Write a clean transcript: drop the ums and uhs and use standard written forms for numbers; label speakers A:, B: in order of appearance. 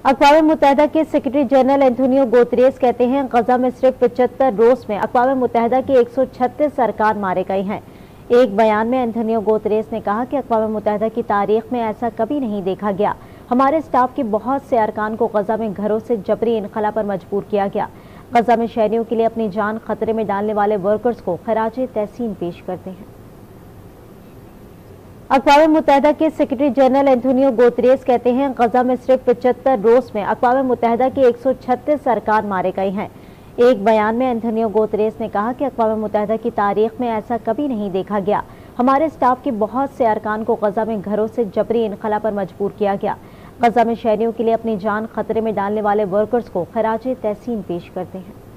A: अक़वाम मुत्तहिदा के secretary general Antonio Guterres कहते हैं गजा में सिर्फ 75 रोज में अक़वाम मुत्तहिदा के 136 अरकान मारे गए हैं। एक बयान में एंटोनियो गुतेरेस ने कहा कि अक़वाम मुत्तहिदा की तारीख में ऐसा कभी नहीं देखा गया। हमारे स्टाफ के बहुत से अरकान को गजा में घरों से जबरी इनखला पर मजबूर किया गया। गजा में शहरियों के लिए अपनी जान खतरे में डालने वाले वर्कर्स को खराज तहसीन पेश करते हैं। अक़वाम मुत्तहिदा के सेक्रेटरी जनरल एंटोनियो गुतेरेस कहते हैं गजा में सिर्फ 75 रोज में अक़वाम मुत्तहिदा के 136 अरकान मारे गए हैं। एक बयान में एंटोनियो गुतेरेस ने कहा कि अक़वाम मुत्तहिदा की तारीख में ऐसा कभी नहीं देखा गया। हमारे स्टाफ के बहुत से अरकान को गजा में घरों से जबरी इनखला पर मजबूर किया गया। गजा में शहरियों के लिए अपनी जान खतरे में डालने वाले वर्कर्स को खराज तहसीन पेश करते हैं।